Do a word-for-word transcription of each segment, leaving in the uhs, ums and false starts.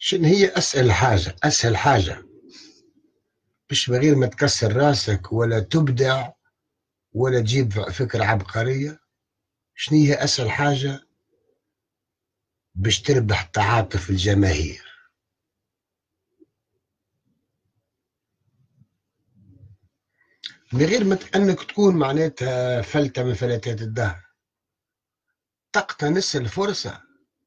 شنو هي أسهل حاجة أسهل حاجة مش من غير ما تكسر راسك ولا تبدع ولا تجيب فكرة عبقرية. شنو هي أسهل حاجة باش تربح تعاطف الجماهير؟ من غير ما ت- أنك تكون معناتها فلتة من فلتات الدهر، تقتنص الفرصة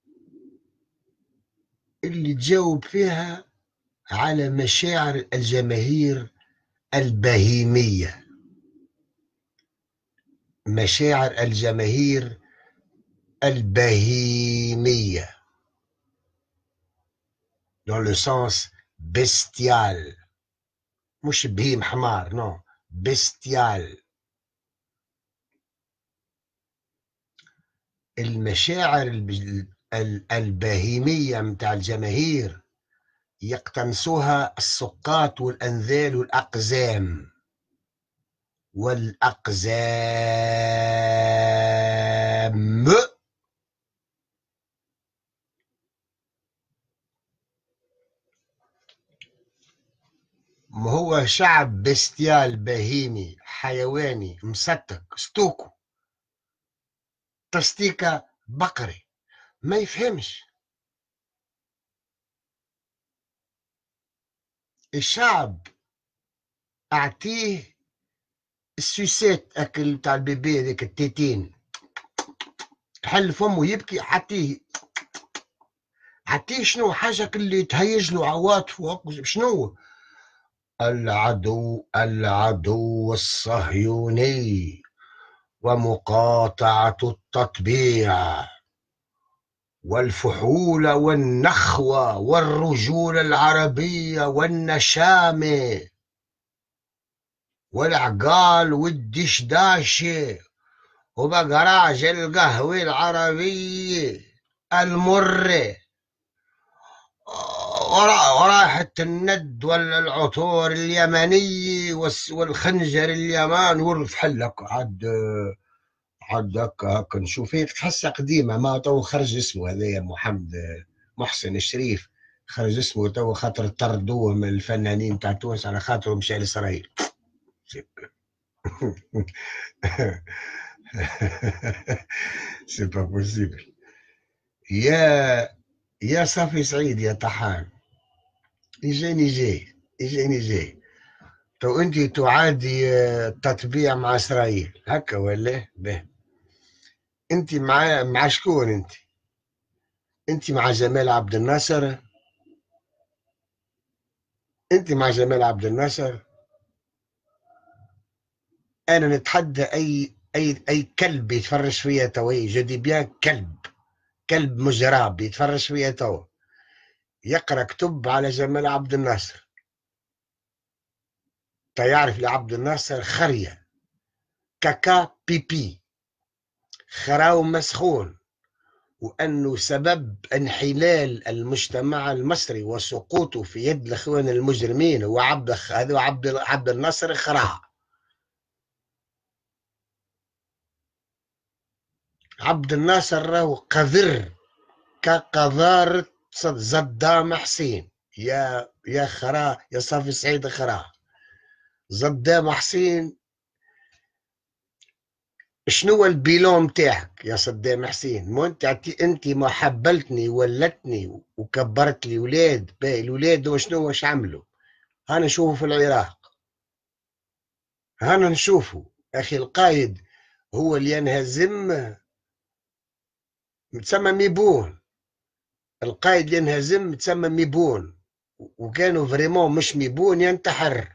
اللي تجاوب فيها على مشاعر الجماهير البهيمية. مشاعر الجماهير البهيمية dans le sens bestial، مش بهيم حمار، نو، بستيال. المشاعر الب- ال- البهيمية متاع الجماهير يقتنصوها السقاط والأنذال والأقزام والأقزام. ما هو شعب بستيال بهيمي حيواني مسطك ستوكو تصطيكة بقري، ما يفهمش. الشعب أعطيه السوسات أكل بتاع البيبي هذيك التيتين، حل فمه يبكي، حتى عتيه شنو حاجة اللي تهيج له عواطفه. شنو؟ العدو العدو الصهيوني ومقاطعة التطبيع والفحول والنخوة والرجولة العربية والنشامة والعقال والدشداشة وبقراج القهوة العربية المرة ورائحة الند ولا العطور اليمني والخنجر اليمان والفحلك عاد عاد هكا هكا نشوف هيك تحسها قديمة. ما تو خرج اسمه هذايا محمد محسن الشريف، خرج اسمه تو خاطر طردوه من الفنانين تاع تونس على خاطر مشى لإسرائيل. سي با بوسيبل. يا يا صافي سعيد يا طحان، يجيني جاي يجيني جاي. تو انت تعادي التطبيع مع اسرائيل هكا ولا به؟ انت مع مع شكون انت؟ انت مع جمال عبد الناصر؟ انت مع جمال عبد الناصر؟ انا نتحدى اي اي اي كلب يتفرج فيا توي، جدي بيان كلب، كلب مجراب يتفرج فيا تو يقرا كتب على جمال عبد الناصر. تيعرف لعبد الناصر خريه، كاكا بيبي، خراو مسخون، وأنه سبب انحلال المجتمع المصري وسقوطه في يد الإخوان المجرمين هو عبد هذا عبد عبد الناصر خرع. عبد الناصر راهو قذر كقذارة صدام حسين. يا يا خرا يا صافي سعيد خرا. صدام حسين شنو البيلون متاعك يا صدام حسين؟ مو انت انت ما حبلتني ولتني وكبرت لي ولاد، باقي الولاد شنو واش عملوا؟ هانا نشوفوا في العراق، هانا نشوفوا اخي القايد هو اللي ينهزم متسمى ميبون. القايد اللي ينهزم متسمى ميبون، وكانوا فريمون مش ميبون ينتحر.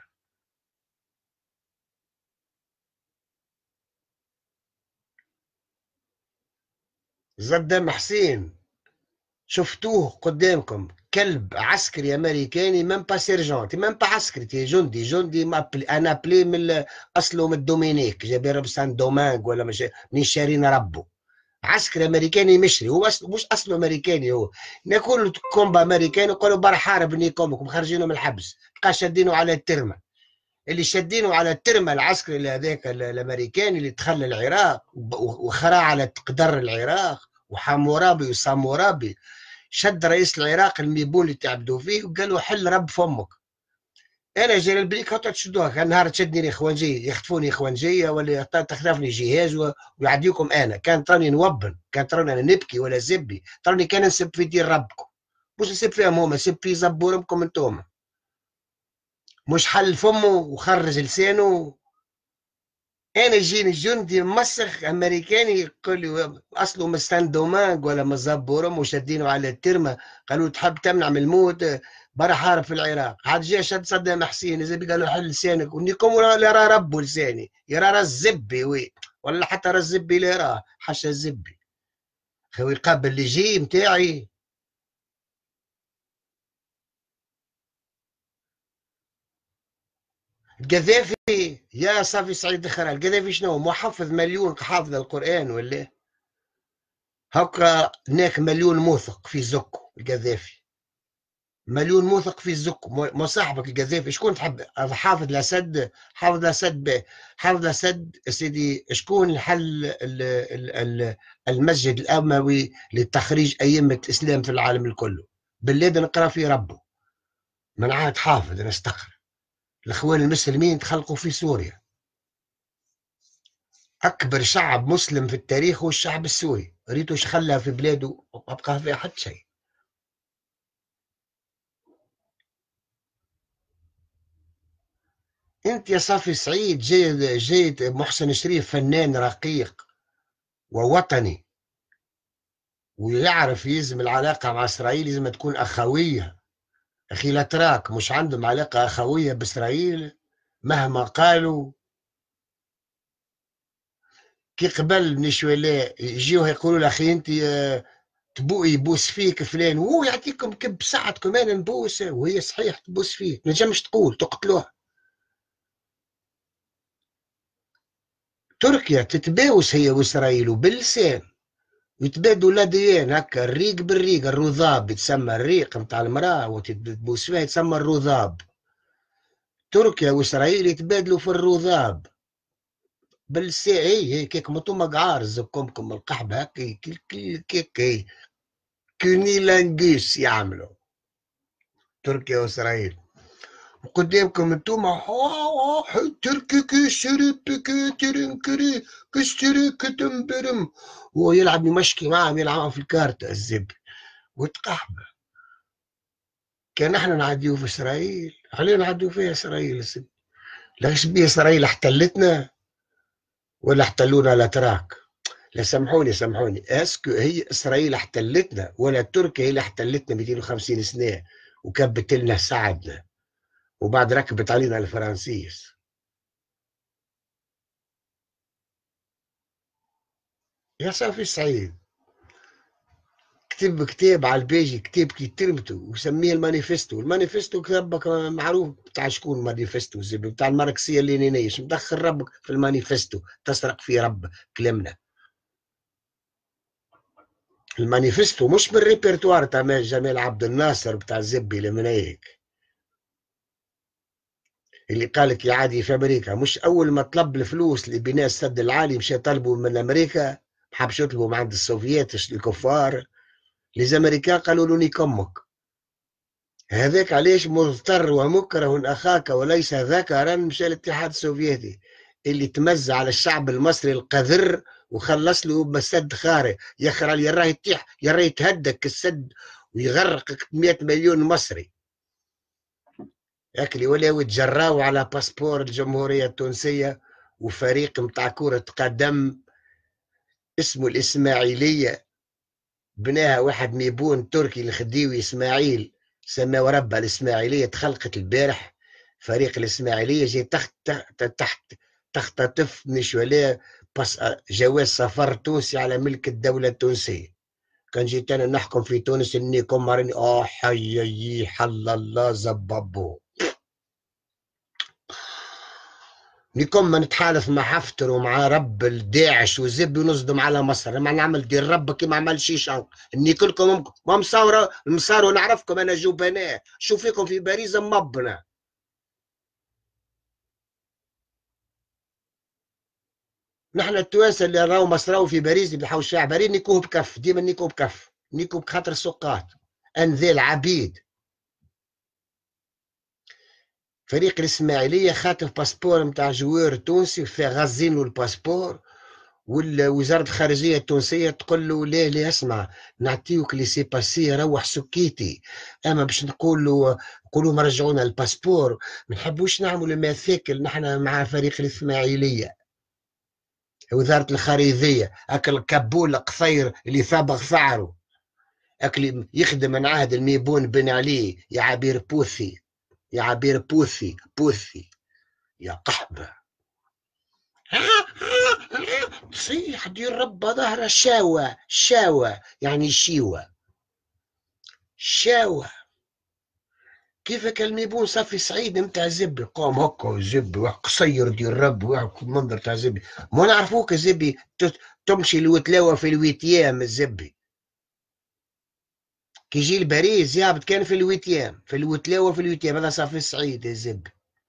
صدام حسين شفتوه قدامكم كلب عسكري امريكاني، ميم با سيرجونتي، ميم با عسكري، تي جندي جندي ما بلي انا بلي من اصله من الدومينيك، جابي رب سان دومانغ ولا مش من شارين ربه. عسكري امريكاني مشري، هو أصل مش اصله امريكاني، هو ناكل كومبا امريكاني يقولوا بار حارب نيكم خارجينه من الحبس، تلقى شادينه على الترمه. اللي شادينه على الترمه العسكري هذاك الامريكاني اللي دخل العراق وخرع على قدر العراق، وحمورابي وسامورابي شد رئيس العراق الميبون اللي تعبدوا فيه وقال له حل رب فمك. انا جيران بريك هاتوا تشدوها، كان نهار تشدني اخوانجيه يخطفوني اخوانجيه ولا تخطفني جهاز ويعديكم انا، كان تراني نوبن، كان تراني انا نبكي ولا زبي، تراني كان نسب في دين ربكم، مش نسب فيهم هما، نسب في زبوركم انتم. مش حل فمه وخرج لسانه. انا جيني جندي مسخ امريكاني يقول لي اصله مستان دومانج ولا مزبورم وشادينه على الترمه، قالوا تحب تمنع من الموت برا حارب في العراق، عاد جا شد صدام حسين زي قالوا حل لسانك ونيكم ولا يرى ربه لساني، يرى راس زبي وي، ولا حتى راس زبي لا يراه حاشا الزبي خوي القابل اللي جي متاعي. القذافي يا صافي سعيد دخل القذافي شنو محفظ مليون حافظ القران ولا هكا هناك مليون موثق في زكو القذافي، مليون موثق في الزك مصاحبك القذافي شكون تحب حافظ الاسد؟ حافظ الاسد به حافظ الاسد سيدي شكون الحل المسجد الاموي لتخريج ائمه الاسلام في العالم الكل؟ بالليل نقرا في ربه من عاد حافظ نستقر الاخوان المسلمين تخلقوا في سوريا، اكبر شعب مسلم في التاريخ هو الشعب السوري، ريتو خلى في بلاده ما بقى فيها حتى شيء. انت يا صافي سعيد جيد جيد محسن شريف فنان رقيق ووطني ويعرف يلزم العلاقة مع إسرائيل لازم تكون أخوية. أخي لا تراك مش عندهم علاقة أخوية بإسرائيل مهما قالوا. كي قبل من شوية يجيو يقولوا له أخي أنت تبو يبوس فيك فلان وهو يعطيكم كب ساعتكم أنا نبوسه وهي صحيح تبوس فيه ما نجمش تقول تقتلوها. تركيا تتباوس هي وإسرائيل وباللسان يتبادوا لديان هكا الريق بالريق، الرذاب يتسمى الريق نتاع المراه وتبوس فيها يتسمى الرذاب. تركيا واسرائيل يتبادلوا في الرذاب بالسي هي هي كيك مطومة قعار زكمكم القحبة هكي كيك كيك كونيلانجيس يعملوا تركيا واسرائيل وقدامكم انتم تركي كيشري بكي ترنكري كشتري كتنبرم وهو يلعب يمشكي معهم يلعب في الكارت الزب وتقحبه. كان احنا نعديو في اسرائيل علينا نعديو فيها اسرائيل. لاش بيه اسرائيل احتلتنا ولا احتلونا الاتراك؟ لا سامحوني سامحوني اسكو هي اسرائيل احتلتنا ولا تركيا هي اللي احتلتنا مئتين وخمسين سنه وكبت لنا ساعدنا وبعد ركبت علينا الفرنسيس؟ يا صافي سعيد كتب كتاب على البيجي كتاب كي ترمته وسميه المانيفستو، المانيفستو كتابك معروف بتاع شكون مانيفستو زي بتاع الماركسيه اللينينيه، شو مدخل ربك في المانيفستو تسرق فيه رب كلامنا. المانيفستو مش بالريبرتوار تاع جمال عبد الناصر بتاع الزبي المنايك اللي قالك يا عادي في امريكا، مش اول ما طلب الفلوس لبناء السد العالي مشى طلبوا من امريكا، ما حبش يطلبوا من عند السوفييت الكفار، الامريكان قالوا له نيكمك. هذاك علاش مضطر ومكره اخاك وليس ذكرا مشى الاتحاد السوفيتي اللي تمزع على الشعب المصري القذر وخلص له بسد خارق يخرى يراه يتيح يراه يتهدك السد ويغرقك مئة مليون مصري. ياك اللي ولاو يتجراو على باسبور الجمهورية التونسية وفريق متاع كرة قدم اسمه الإسماعيلية بناها واحد ميبون تركي الخديوي إسماعيل سماه ربها الإسماعيلية، تخلقت البارح فريق الإسماعيلية جاي تحت تحت تحت تختطف مش ولا بس جواز سفر تونسي على ملك الدولة التونسية. كان جيت أنا نحكم في تونس إني كمرني آه حي حل الله زبابو نكون ما نتحالف مع حفتر ومع رب الداعش وزب ونصدم على مصر، ما نعمل دير ربك ما عمل شيشان اني كلكم ما مصاورة مصاروا نعرفكم انا جبناء شو فيكم في باريس مبنا. نحن التوانسه اللي راهو مصراو في باريس بيحاول الشعب بريد نيكوه بكف ديما نيكو بكف نيكو بخاطر السقات أنذال عبيد. فريق الإسماعيلية خاطف باسبور متاع جوار تونسي وفي غازين له الباسبور، ووزارة الخارجية التونسية تقول له ليه ليه اسمع نعطيوك لي سي باسي روح سكيتي، اما باش نقول له نقولوا مرجعونا الباسبور ما نحبوش نعملوا مشاكل نحن مع فريق الإسماعيلية. وزارة الخارجية أكل كبول قصير اللي ثابغ ثعره، أكل يخدم من عهد الميبون بن علي يا عبير بوثي، يا عبير بوثي بوثي يا قحبة. تصيح دير رب ظهر شاوة شاوة يعني شيوة شاوة. كيفك الميبون صافي سعيد متاع زبي قام هكا زبي واحد قصير دير رب واحد منظر تاع زبي، ما نعرفوك زبي تمشي الوتلاوة في الويتيام الزبي كي يجي البريز يهبط كان في الويتيام في الوتلاوة في الويتيام هذا صافي سعيد الزبي.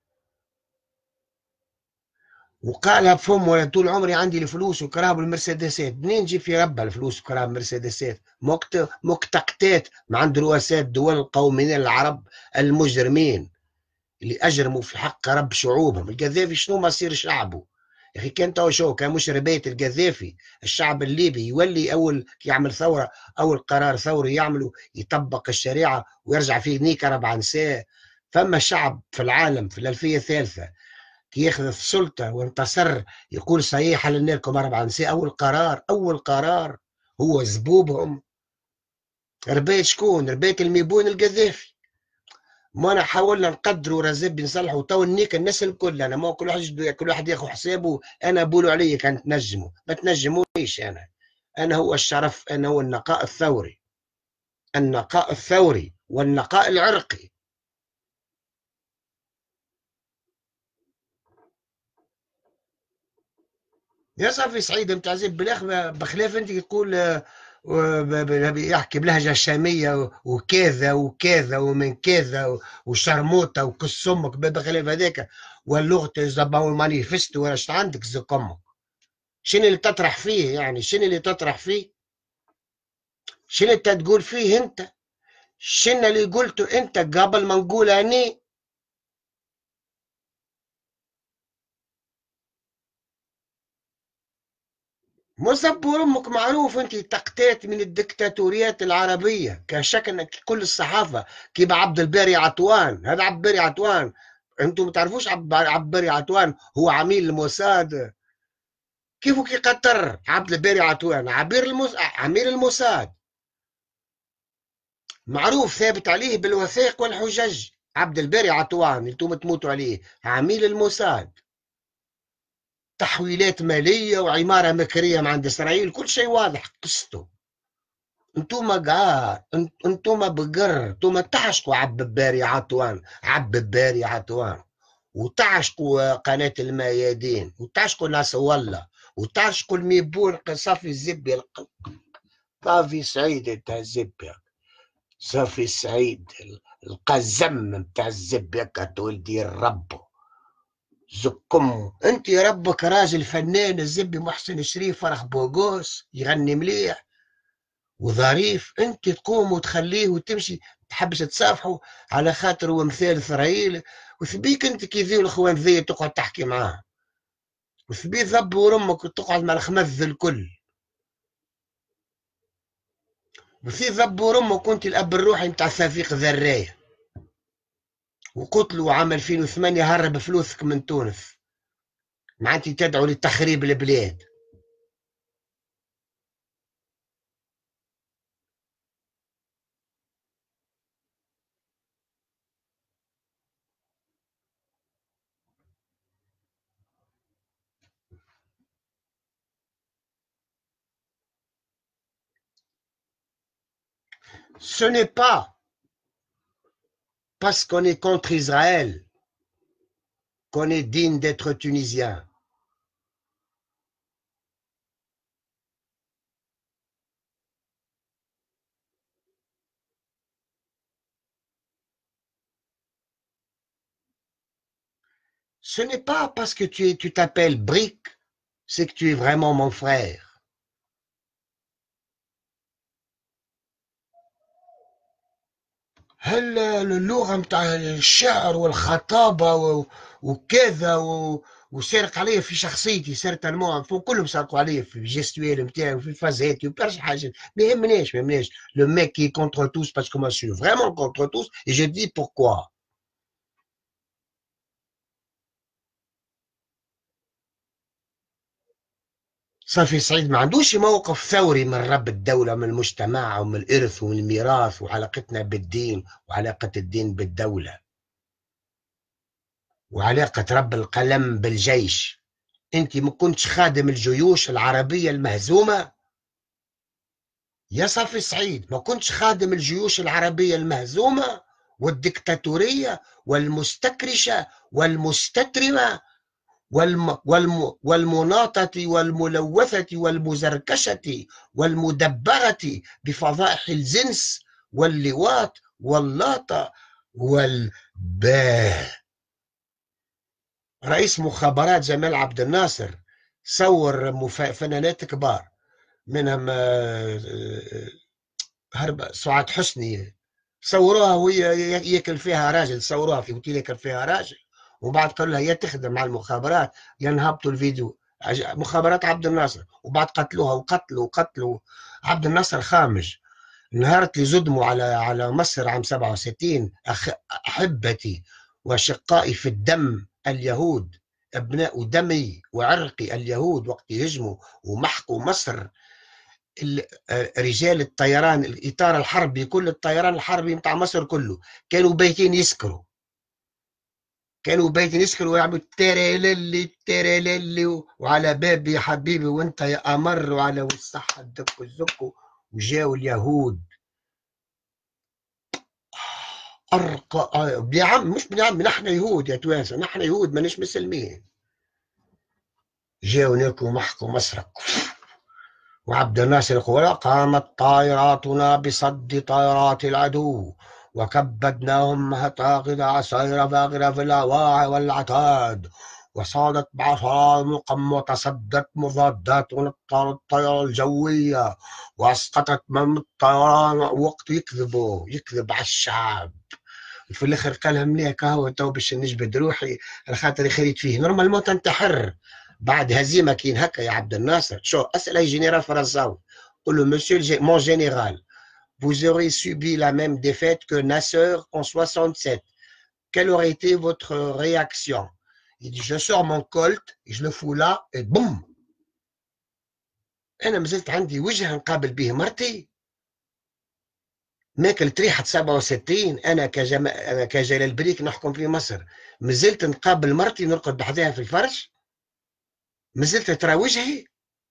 وقالها بفم وانا طول عمري عندي الفلوس وكراب المرسيدسات، منين نجيب في ربها الفلوس وكراب المرسيدسات؟ مكت... مكتقتات مع عند رؤساء الدول القوميين العرب المجرمين اللي اجرموا في حق رب شعوبهم. القذافي شنو مصير شعبه؟ يا اخي كان تو شو كان مش ربيت القذافي الشعب الليبي يولي اول يعمل ثوره، اول قرار ثوري يعمله يطبق الشريعه ويرجع فيه نيكا ربع نساء. فما شعب في العالم في الالفيه الثالثه كي ياخذ السلطة وانتصر يقول صحيح حللنا لكم أربع نساء، أول قرار أول قرار هو زبوبهم. ربيت شكون؟ ربيت الميبون القذافي. ما أنا حاولنا نقدروا رزبي نصلحوا تو النيك الناس الكل. أنا ما كل واحد كل واحد ياخذ حسابه. أنا بقولوا علي كان تنجموا ما تنجمونيش. أنا أنا هو الشرف، أنا هو النقاء الثوري، النقاء الثوري والنقاء العرقي. يا صافي سعيد متاع زيد بالاخ بخلاف انت تقول آه، وب- ب- يحكي بلهجه شاميه وكذا وكذا ومن كذا وشرموطه وكس امك بخلاف هذاك واللغه زبا المانيفستو ولا شت عندك زك امك. شنو اللي تطرح فيه يعني؟ شنو اللي تطرح فيه؟ شنو انت تقول فيه انت؟ شنو اللي قلته انت قبل ما نقول اني؟ مصبر امك معروف انت تقتات من الدكتاتوريات العربيه كشكل كل الصحافه كيف عبد الباري عطوان. هذا عبد الباري عطوان انتم ما تعرفوش عبد عبد الباري عطوان هو عميل الموساد. كيف كي قطر عبد الباري عطوان عبير الموس... عميل الموساد معروف ثابت عليه بالوثائق والحجج. عبد الباري عطوان انتم تموتوا عليه عميل الموساد، تحويلات ماليه وعماره مكريه مع عند اسرائيل كل شيء واضح قصته. انتوما قعار انتوما بقر انتوما تعشقوا عب باري عطوان عب باري عطوان وتعشقوا قناة الميادين وتعشقوا ناس والله وتعشقوا الميبون صافي الزبي صافي سعيد انت الزبي صافي سعيد القزم بتاع الزبي كتولدي الرب زكم انت ربك راجل فنان الزبي محسن شريف فرح بوغوس يغني مليح وظريف، انت تقوم وتخليه وتمشي تحبش تصافحه على خاطر هو مثال اسرائيل. وثبيك انت كي ذي الاخوان ذي تقعد تحكي معاه وثبي ذب ورمك وتقعد مع الخمذ الكل وفي ذب ورمك كنت الاب الروحي نتاع صفيق ذرايه وقتلوا عام ألفين وثمانية هرب فلوسك من تونس معناتي تدعو لتخريب البلاد. Ce n'est pas parce qu'on est contre Israël qu'on est digne d'être tunisien. Ce n'est pas parce que tu tu t'appelles Brick, c'est que tu es vraiment mon frère. هل اللغة متاع الشعر والخطابة و- وكذا و... وسارق عليا في شخصيتي، سارت المهم فوق كلهم سرقوا عليا في الجيستويل نتاعي وفي فازاتي وبرشا حاجات. ما يهمنيش ما يهمنيش لو ميك كي كونتر توس باسكو ما سو فريمون كونتر توس اي جو دي بوركوا. صافي سعيد ما عندوش موقف ثوري من رب الدولة، من المجتمع ومن الإرث ومن الميراث وعلاقتنا بالدين وعلاقة الدين بالدولة وعلاقة رب القلم بالجيش. انت ما كنتش خادم الجيوش العربية المهزومة يا صافي سعيد؟ ما كنتش خادم الجيوش العربية المهزومة والدكتاتورية والمستكرشة والمستترمة والم والم والمناطة والملوثة والمزركشة والمدبرة بفضائح الجنس واللواط واللاطة والباه. رئيس مخابرات جمال عبد الناصر صور مف- فنانات كبار، منهم آه، آه، هرب سعاد حسني، صوروها وهي ياكل فيها راجل، صوروها في اوتيل ياكل فيها راجل، وبعد قالوا لها يا تخدم مع المخابرات يا نهبطوا الفيديو. عج- مخابرات عبد الناصر، وبعد قتلوها وقتلوا وقتلوا عبد الناصر خامج. نهار اللي زدموا على على مصر عام سبعة وستين، أخ أحبتي وأشقائي في الدم اليهود، أبناء دمي وعرقي اليهود، وقت يهجموا ومحقوا مصر، ال- آه، رجال الطيران الإطار الحربي، كل الطيران الحربي متاع مصر كله كانوا بايتين يسكروا، كانوا بايتين يسكروا ويعملوا تيريليلي تيريليلي وعلى بابي يا حبيبي وانت يا قمر وعلى والصحة الدك والزك. وجاوا اليهود أرقى آه، يا عم، مش يا عم نحن يهود يا توانسة، نحن يهود مانيش مسلمين. جاوا ناكلوا محكوا مسرق. وعبد الناصر يقول قامت طائراتنا بصد طائرات العدو وكبدناهم مهتاقد عصير فاغرة في الأواعي والعتاد، وصادت بعصار مقم وتصدت مضادات الطائرة الجوية واسقطت من الطيران. وقت يكذبوا يكذب على الشعب، في الاخر قالها مليح هو تو باش نجبد روحي على خاطر خريت فيه نورمالمون تنتحر بعد هزيمه كين هكا يا عبد الناصر. شو اسال اي جنرال فرنساوي قول له مسيو مون جينيرال vous aurez subi la même défaite que Nasser en soixante-sept. Quelle aurait été votre réaction? Il dit je sors mon colt et je le fous là et boum. انا مازلت عندي وجه نقابل به مرتي، ماكل ريحة سبعة وستين. أنا كجما... أنا كجلال بريك نحكم في مصر، مازلت نقابل مرتي نرقد بحذاها في الفرش؟ مازلت ترى وجهي؟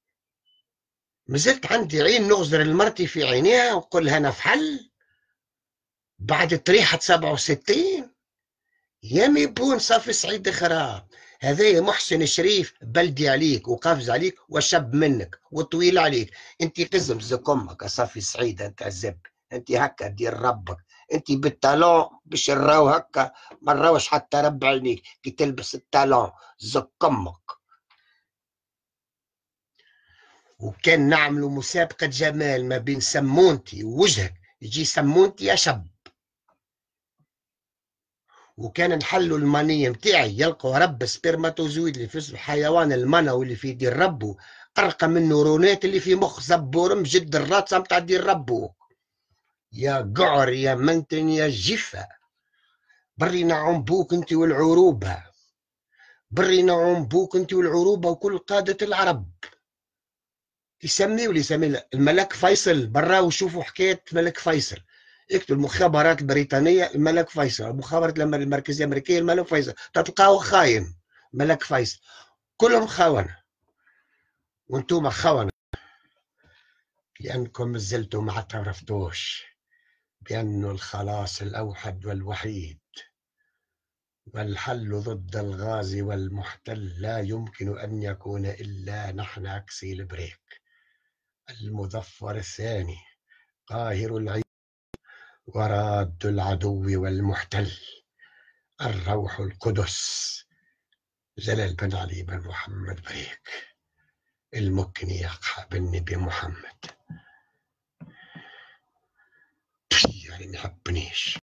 مازلت عندي عين نغزر المرتي في عينيها ونقول لها أنا فحل بعد طريحة سبعة وستين؟ يا ميبون صافي سعيد خراب. هذا محسن الشريف بلدي عليك وقافز عليك وشب منك وطويل عليك. انت قزم زك امك صافي سعيد، انت زب، انت هكا دير ربك، انت بالتالون باش نراو هكا ما نراوش حتى رب عينيك كي تلبس التالون زك امك. وكان نعملوا مسابقة جمال ما بين سمونتي ووجهك، يجي سمونتي يا شب، وكان نحلوا المنية متاعي يلقوا رب سبرماتوزويد اللي في الحيوان المنوي اللي في دير ربو أرقى من النورونات اللي في مخ زبور مجد الراتسة متاع دير ربو. يا قعر يا منتن يا جفة، بري نعم بوك انت والعروبة، بري نعم بوك انت والعروبة وكل قادة العرب. يسميه واللي يسميه الملك فيصل برا وشوفوا حكاية الملك فيصل، اكتب المخابرات البريطانية الملك فيصل، المخابرات المركزية الأمريكية الملك فيصل، تلقاه خاين ملك فيصل. كلهم خونة وانتم خونة لأنكم زلتوا ما اعترفتوش بأنه الخلاص الأوحد والوحيد والحل ضد الغازي والمحتل لا يمكن أن يكون إلا نحن عكسي البريك المظفر الثاني قاهر العيد وراد العدو والمحتل الروح القدس جلال بن علي بن محمد بريك المكني يقحى بالنبي محمد. يعني ما يحبنيش.